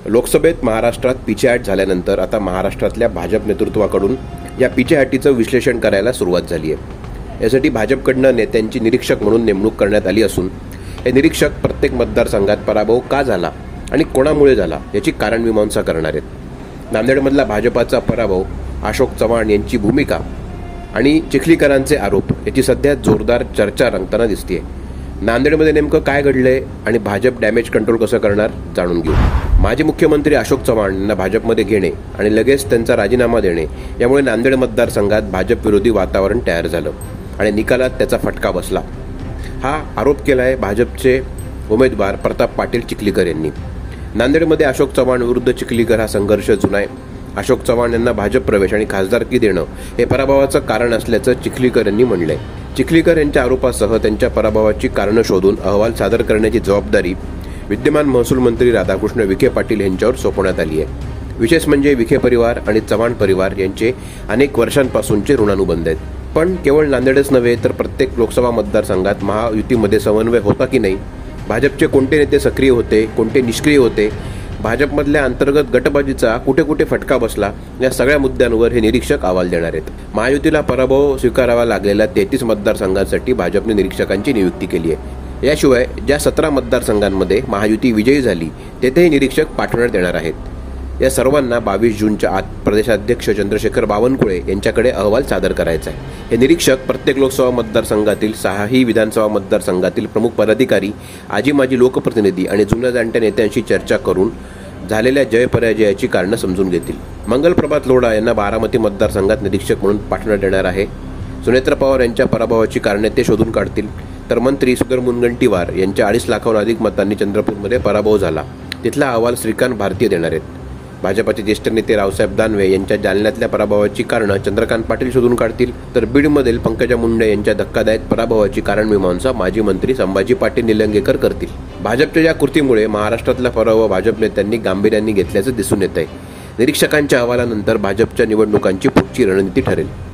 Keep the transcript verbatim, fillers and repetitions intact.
लोकसभेत महाराष्ट्रात पिछेहाट झाल्यानंतर आता महाराष्ट्रातल्या भाजप नेतृत्वाकडून या पिछेहाटीचं विश्लेषण करायला सुरुवात झाली आहे। यासाठी भाजपकडनं नेत्यांची निरीक्षक म्हणून नेमणूक करण्यात आली असून हे निरीक्षक प्रत्येक मतदारसंघात पराभव का झाला आणि कोणामुळे झाला याची कारणमीमांसा करणार आहेत। नांदेडमधला भाजपाचा पराभव, अशोक चव्हाण यांची भूमिका आणि चिखलीकरांचे आरोप याची सध्या जोरदार चर्चा रंगताना दिसतेय। नांदेडमध्ये नेमकं काय घडलंय आणि भाजप डॅमेज कंट्रोल कसं करणार जाणून घेऊ। माजी मुख्यमंत्री अशोक चव्हाण यांना भाजपमध्ये घेणे आणि लगेच त्यांचा राजीनामा देणे यामुळे नांदेड मतदारसंघात भाजप विरोधी वातावरण तयार झालं आणि निकालात त्याचा फटका बसला। हा आरोप केलाय भाजपचे उमेदवार प्रताप पाटील चिखलीकर यांनी। नांदेडमध्ये अशोक चव्हाण विरुद्ध चिखलीकर हा संघर्ष जुना आहे। अशोक चव्हाण यांना भाजप प्रवेश आणि खासदारकी देणं हे पराभवाचं कारण असल्याचं चिखलीकर यांनी म्हणलंय। चिखलीकर यांच्या आरोपासह त्यांच्या पराभवाची कारणं शोधून अहवाल सादर करण्याची जबाबदारी विद्यमान महसूल मंत्री राधाकृष्ण विखे पाटील यांच्यावर सोपवण्यात आली आहे। विशेष म्हणजे विखे परिवार आणि चव्हाण परिवार यांचे अनेक वर्षांपासूनचे ऋणानुबंध आहेत। पण केवळ नांदेडच नव्हे तर प्रत्येक लोकसभा मतदारसंघात महायुतीमध्ये समन्वय होता की नाही, भाजपचे कोणते नेते सक्रिय होते, कोणते निष्क्रिय होते, भाजपमधल्या अंतर्गत गटबाजीचा कुठे कुठे फटका बसला, या सगळ्या मुद्द्यांवर हे निरीक्षक अहवाल देणार आहेत। महायुतीला पराभव स्वीकारावा लागलेल्या तेहतीस मतदारसंघांसाठी भाजपने निरीक्षकांची नियुक्ती केली आहे। याशिवाय ज्या सतरा मतदारसंघांमध्ये महायुती विजयी झाली तेथेही निरीक्षक पाठवण्यात येणार आहेत। या सर्वांना बावीस जूनच्या आत प्रदेशाध्यक्ष चंद्रशेखर बावनकुळे यांच्याकडे अहवाल सादर करायचा आहे। हे निरीक्षक प्रत्येक लोकसभा मतदारसंघातील सहाही विधानसभा मतदारसंघातील प्रमुख पदाधिकारी, आजी माजी लोकप्रतिनिधी आणि जुन्या जाणत्या नेत्यांशी चर्चा करून झालेल्या जय पराजयाची कारणं समजून घेतील। मंगलप्रभात लोढा यांना बारामती मतदारसंघात निरीक्षक म्हणून पाठवण्यात येणार आहे। सुनेत्र पवार यांच्या पराभवाची कारणे ते शोधून काढतील। तर मंत्री सुधीर मुनगंटीवार यांच्या अडीच लाखाहून अधिक मतांनी चंद्रपूरमध्ये पराभव झाला, तिथला अहवाल श्रीकांत भारतीय देणार आहेत। भाजपाचे ज्येष्ठ नेते रावसाहेब दानवे यांच्या जालन्यातल्या पराभवाची कारणं चंद्रकांत पाटील शोधून काढतील। तर बीडमधील पंकजा मुंडे यांच्या धक्कादायक पराभवाची कारणमीमांसा माजी मंत्री संभाजी पाटील निलंगेकर करतील। भाजपच्या या कृतीमुळे महाराष्ट्रातला पराभव भाजप नेत्यांनी गांभीर्याने घेतल्याचं दिसून येत आहे। निरीक्षकांच्या अहवालानंतर भाजपच्या निवडणुकांची पुढची रणनीती ठरेल।